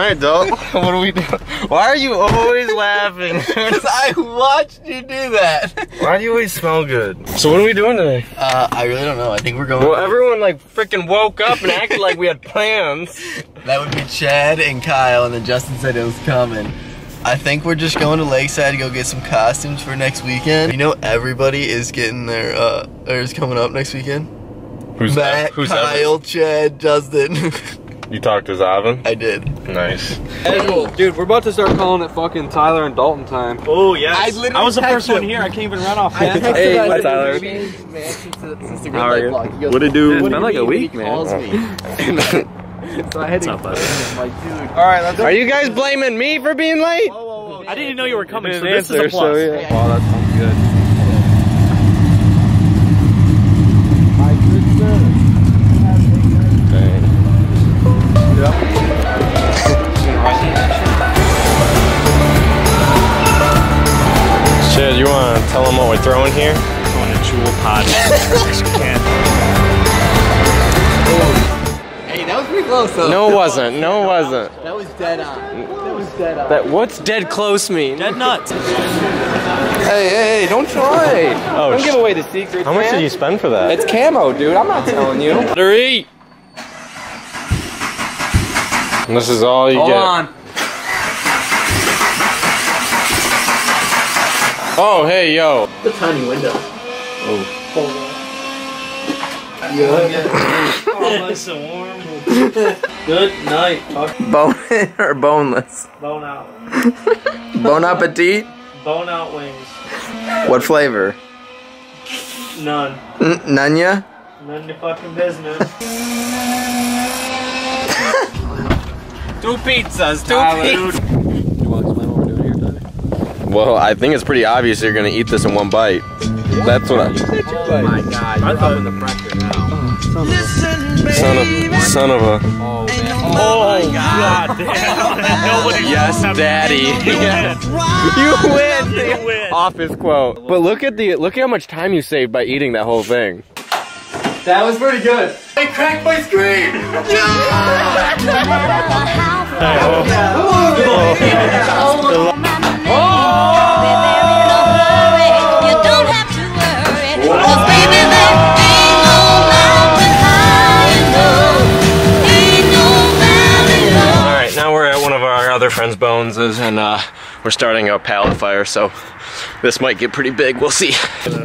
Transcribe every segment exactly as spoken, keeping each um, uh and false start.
Alright, dope. What are we doing? Why are you always laughing? Because I watched you do that. Why do you always smell good? So what are we doing today? Uh, I really don't know. I think we're going... Well, everyone like freaking woke up and acted like we had plans. That would be Chad and Kyle, and then Justin said it was coming. I think we're just going to Lakeside to go get some costumes for next weekend. You know everybody is getting their, uh, or is coming up next weekend? Who's Matt, that? Who's Kyle, that? Chad, Justin. You talked to Zavin? I did. Nice. Hey, dude, we're about to start calling it fucking Tyler and Dalton time. Oh, yes. I literally I was the first texted one him. here. I can't even run off. I texted Hey, him, what's Tyler? How are you? What it do? It's been like a week, man. Calls me. So I had to. I'm like, dude. All right, let's. Are you guys blaming me for being late? Whoa, whoa, whoa. I didn't even know you were coming, so Didn't this is a answer, plus. so, yeah. Wow, that sounds good. Chad, you want to tell them what we're throwing here? We're going to Jewel Pod. Hey, that was pretty close though. No, it wasn't. No, it wasn't. That was dead on. That was dead on. That what's dead close mean? Dead nuts. Hey, hey, hey, don't try. Oh, Don't give away the secrets, How much man. did you spend for that? It's camo, dude. I'm not telling you. Better eat. And this is all you Hold get. on. Oh, hey, yo. The tiny window. Oh. Oh, nice and warm. Good night. Talk Bone or boneless? bone out. Bon appetit. Bone out wings. What flavor? None. N Nanya? None of your fucking business. Two pizzas, two Tyler, pizzas. dude. You want to explain what we're doing here, Tyler? Well, I think it's pretty obvious you're gonna eat this in one bite. That's what I. Oh my god, you're up in the pressure now. Son of, son of a. Oh, man. Oh, God damn. Nobody Yes, daddy. Yes. You win. You win. Office quote. But look at the look at how much time you saved by eating that whole thing. That was pretty good. I cracked my screen. Alright, now we're at one of our other friends' Bones's and uh, we're starting a pallet fire, so this might get pretty big. We'll see.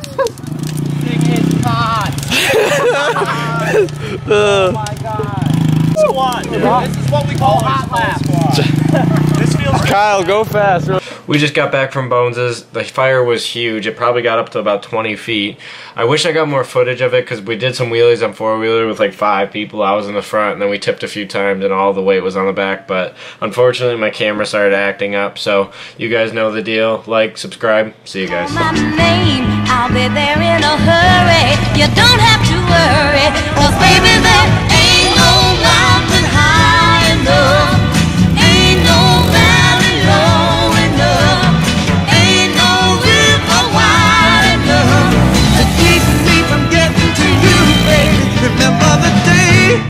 Oh my God. Squat. This is what we call hot lap. This feels Kyle, go fast. We just got back from Bones's. The fire was huge. It probably got up to about twenty feet. I wish I got more footage of it because we did some wheelies on four-wheeler with like five people. I was in the front and then we tipped a few times and all the weight was on the back. But unfortunately my camera started acting up. So you guys know the deal. Like, subscribe. See you guys. My name, I'll be there in a hurry. You don't have to worry, 'cause baby, there